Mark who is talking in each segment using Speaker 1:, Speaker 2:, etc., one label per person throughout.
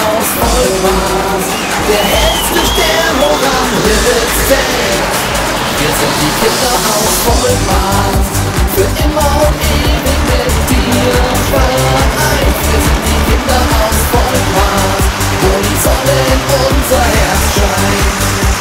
Speaker 1: aus Vollmaß, der hellste Stern hoch am Himmelszelt. Wir sind die Kinder aus Vollmaß, für immer und ewig mit dir vereint. Wir sind die Kinder aus Vollmaß, wo die Sonne in unser Herz scheint.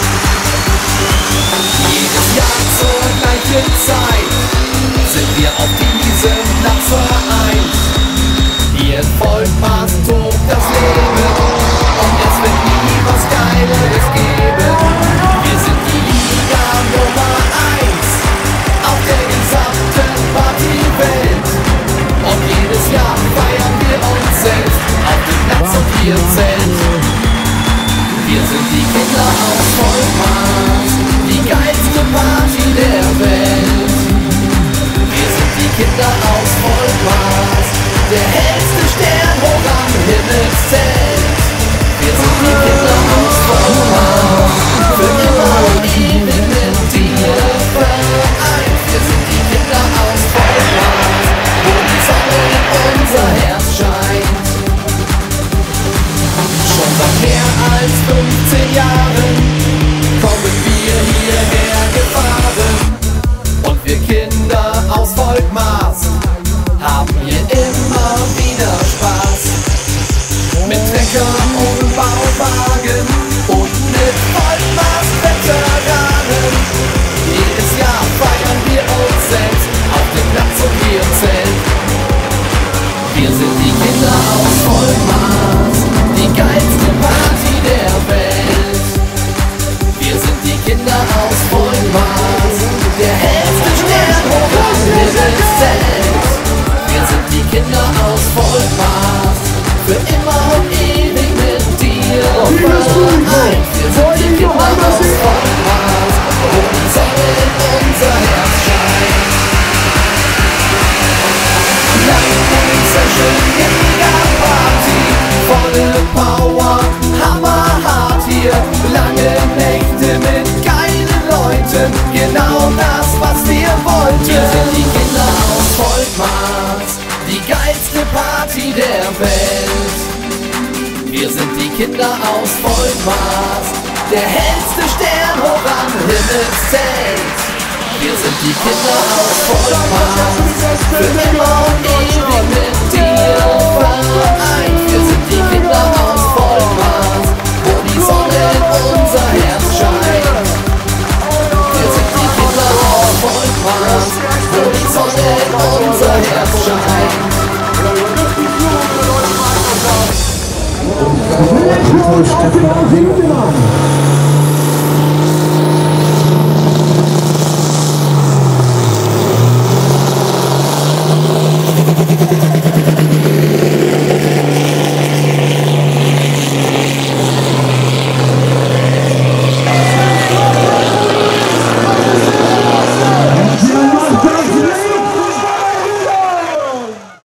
Speaker 1: Jedes Jahr zur gleichen Zeit sind wir auf diesem Platz vereint. Hier in Vollmaß tobt das Leben und es wird nie was Geileres geben. Wir sind die Liga Nummer 1 auf der gesamten Partywelt. Und jedes Jahr feiern wir uns selbst auf dem Platz und hier im Zelt. Wir sind die Kinder aus Vollmaß, die geilste Party der Welt. Wir sind die Kinder aus Vollmaß, der hellste Stern hoch am Himmelszelt. Wir sind die Kinder aus Vollmaß, für immer und ewig mit dir vereint. Wir sind die Kinder aus Vollmaß, wo die Sonne in unser Herz scheint. Schon seit mehr als 15 Jahren kommen wir hierher gefahren. Und wir Kinder aus Vollmaß haben hier immer wieder Spaß. Mit Trecker und Bauwagen und mit Vollmaß-Veteranen. Jedes Jahr feiern wir uns selbst auf dem Platz und hier im Zelt. Wir sind die Kinder aus Vollmaß, die geilste Party der Welt. Wir sind die Kinder aus Vollmaß, der hellste Stern hoch am Himmelszelt. Wir sind die Kinder aus Vollmaß, für immer und ewig mit dir vereint. Wir sind die Kinder aus Vollmaß, wo die Sonne in unser Herz scheint. Lightning Session, Mega-Party, volle Power, hammerhart hier. Lange Nächte mit geilen Leuten, genau das, was wir wollten. Wir sind die Kinder aus Vollmaß, die geilste Party der Welt. Wir sind die Kinder aus Vollmaß, der hellste Stern hoch am Himmelszelt. Wir sind die Kinder aus Vollmaß, für immer und ewig mit dir vereint. Wir sind die Kinder aus Vollmaß, wo die Sonne in unser Herz scheint. Wir sind die Kinder aus Vollmaß, wo die Sonne in unser Herz scheint.
Speaker 2: Stefan Winkelmann.